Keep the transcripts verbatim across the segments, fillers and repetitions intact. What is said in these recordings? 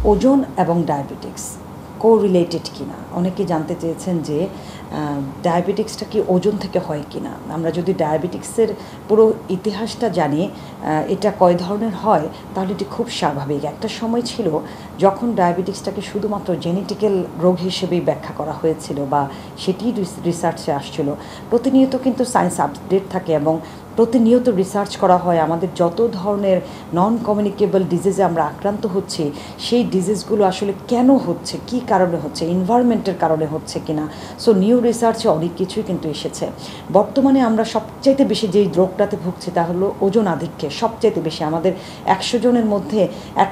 ওজন এবং diabetics correlated কিনা অনেকে জানতে চেয়েছেন যে ডায়াবেটিক্সটা কি ওজন থেকে হয় কিনা। আমরা যদি ডায়াবেটিক্সের পুরো ইতিহাসটা জানি এটা কয় ধরনের হয় তাহলে এটি খুব স্বাভাবিক। একটা সময় ছিল যখন ডায়াবেটিক্সটাকে শুধুমাত্র জেনেটিক্যাল রোগ হিসেবেই ব্যাখ্যা করা হয়েছিল বা সেটি রিসার্চে আসছিল। প্রতিনিয়ত কিন্তু সায়েন্স আপডেট থাকে এবং প্রতিনিয়ত রিসার্চ করা হয় আমাদের যত ধরনের নন কমিউনিকেবল ডিজিজে আমরা আক্রান্ত হচ্ছি সেই ডিজিজগুলো আসলে কেন হচ্ছে, কি কারণে হচ্ছে, এনভায়রনমেন্টের কারণে হচ্ছে কিনা। সো নিউ রিসার্চে অনেক কিছুই কিন্তু এসেছে। বর্তমানে আমরা সবচাইতে বেশি যেই রোগটাতে ভুগছি তা হলো ওজন আধিক্যে। সবচাইতে বেশি আমাদের একশো জনের মধ্যে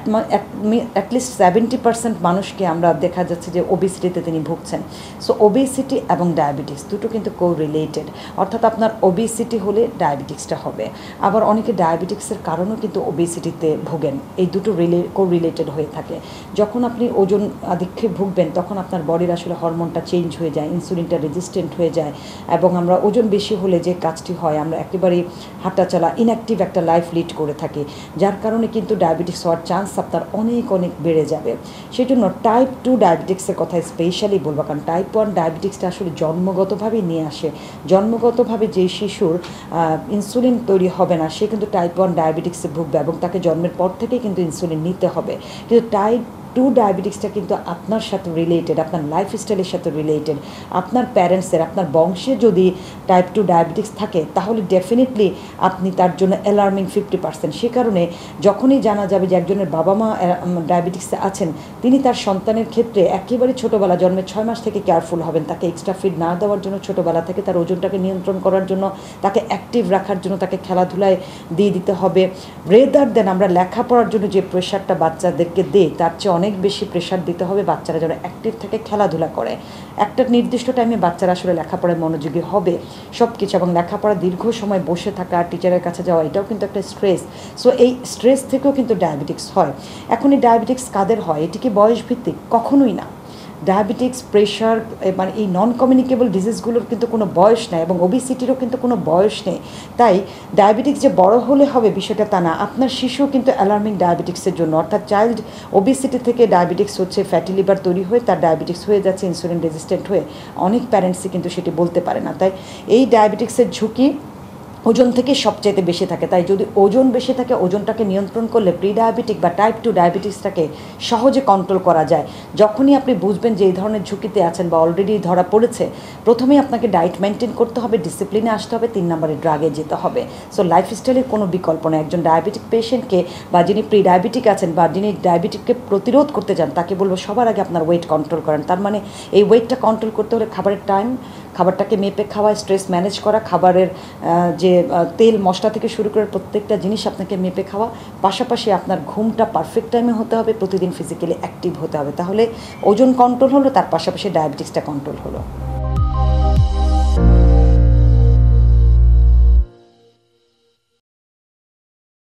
অ্যাটলিস্ট সেভেন্টি পার্সেন্ট মানুষকে আমরা দেখা যাচ্ছে যে ওবেসিটিতে তিনি ভুগছেন। সো ওবেসিটি এবং ডায়াবেটিক্স দুটো কিন্তু কো রিলেটেড, অর্থাৎ আপনার ওবেসিটি হলে ডায়াবেটিক্সটা হবে। আবার অনেকে ডায়াবেটিক্সের কারণেও কিন্তু ওবেসিটিতে ভোগেন। এই দুটো রিলে কো রিলেটেড হয়ে থাকে। যখন আপনি ওজন আধিক্যে ভুগবেন তখন আপনার বডির আসলে হরমোনটা চেঞ্জ হয়ে যায়, ইনসুলিনটা রেজিস্ট্যান্ট হয়ে যায় এবং আমরা ওজন বেশি হলে যে কাজটি হয় আমরা একেবারেই হাঁটাচলা ইনঅ্যাক্টিভ একটা লাইফ লিড করে থাকি, যার কারণে কিন্তু ডায়াবেটিক্স হওয়ার চান্স আপনার অনেক অনেক বেড়ে যাবে। সেই জন্য টাইপ টু ডায়াবেটিক্সের কথা স্পেশালি বলবো, কারণ টাইপ ওয়ান ডায়াবেটিক্সটা আসলে জন্মগতভাবেই নিয়ে আসে। জন্মগতভাবে যে শিশুর ইনসুলিন তৈরি হবে না সে কিন্তু টাইপ ওয়ান ডায়াবেটিক্সে ভুগবে এবং তাকে জন্মের পর থেকেই কিন্তু ইনসুলিন নিতে হবে। কিন্তু টাইপ টু ডায়াবেটিক্সটা কিন্তু আপনার সাথে রিলেটেড, আপনার লাইফস্টাইলের সাথে রিলেটেড। আপনার প্যারেন্টসের, আপনার বংশে যদি টাইপ টু ডায়াবেটিক্স থাকে তাহলে ডেফিনেটলি আপনি তার জন্য অ্যালার্মিং ফিফটি পার্সেন্ট। সে কারণে যখনই জানা যাবে যে একজনের বাবা মা ডায়াবেটিক্সে আছেন তিনি তার সন্তানের ক্ষেত্রে একেবারে ছোটোবেলা জন্মের ছয় মাস থেকে কেয়ারফুল হবেন, তাকে এক্সট্রা ফিড না দেওয়ার জন্য, ছোটোবেলা থেকে তার ওজনটাকে নিয়ন্ত্রণ করার জন্য, তাকে অ্যাক্টিভ রাখার জন্য, তাকে খেলাধুলায় দিয়ে দিতে হবে। রেদার দেন আমরা লেখাপড়ার জন্য যে প্রেশারটা বাচ্চাদেরকে দিই তার চেয়ে অনেক বেশি প্রেশার দিতে হবে বাচ্চারা যেন অ্যাক্টিভ থেকে খেলাধুলা করে। একটা নির্দিষ্ট টাইমে বাচ্চারা আসলে লেখাপড়ায় মনোযোগী হবে সব কিছু, এবং লেখাপড়া দীর্ঘ সময় বসে থাকা, টিচারের কাছে যাওয়া এটাও কিন্তু একটা স্ট্রেস। সো এই স্ট্রেস থেকেও কিন্তু ডায়াবেটিক্স হয়। এখন এই ডায়াবেটিক্স কাদের হয়? এটি কি বয়স ভিত্তিক? কখনোই না। ডায়াবেটিক্স, প্রেশার মানে এই নন কমিউনিকেবল ডিজিজগুলোর কিন্তু কোনো বয়স নেই এবং ওবেসিটিরও কিন্তু কোনো বয়স নেই। তাই ডায়াবেটিক্স যে বড় হলে হবে বিষয়টা তা না। আপনার শিশু কিন্তু অ্যালার্মিং ডায়াবেটিক্সের জন্য, অর্থাৎ চাইল্ড ওবেসিটি থেকে ডায়াবেটিক্স হচ্ছে, ফ্যাটি লিভার তৈরি হয়ে তার ডায়াবেটিক্স হয়ে যাচ্ছে, ইনসুলিন রেজিস্ট্যান্ট হয়ে। অনেক প্যারেন্টসই কিন্তু সেটি বলতে পারে না। তাই এই ডায়াবেটিক্সের ঝুঁকি ওজন থেকে সবচাইতে বেশি থাকে। তাই যদি ওজন বেশি থাকে ওজনটাকে নিয়ন্ত্রণ করলে প্রি ডায়াবেটিক বা টাইপ টু ডায়াবেটিক্সটাকে সহজে কন্ট্রোল করা যায়। যখনই আপনি বুঝবেন যে এই ধরনের ঝুঁকিতে আছেন বা অলরেডি ধরা পড়েছে, প্রথমেই আপনাকে ডায়েট মেনটেন করতে হবে, ডিসিপ্লিনে আসতে হবে, তিন নম্বরে ড্রাগে যেতে হবে। সো লাইফস্টাইলের কোনো বিকল্প নেই। একজন ডায়াবেটিক পেশেন্টকে বা যিনি প্রি ডায়াবেটিক আছেন বা যিনি ডায়াবেটিককে প্রতিরোধ করতে চান তাকে বলবো সবার আগে আপনার ওয়েট কন্ট্রোল করেন। তার মানে এই ওয়েটটা কন্ট্রোল করতে হলে খাবারের টাইম, খাবারটাকে মেপে খাওয়া, স্ট্রেস ম্যানেজ করা, খাবারের যে তেল মশলা থেকে শুরু করে প্রত্যেকটা জিনিস আপনাকে মেপে খাওয়া, পাশাপাশি আপনার ঘুমটা পারফেক্ট টাইমে হতে হবে, প্রতিদিন ফিজিক্যালি অ্যাক্টিভ হতে হবে। তাহলে ওজন কন্ট্রোল হলো, তার পাশাপাশি ডায়াবেটিক্সটা কন্ট্রোল হলো।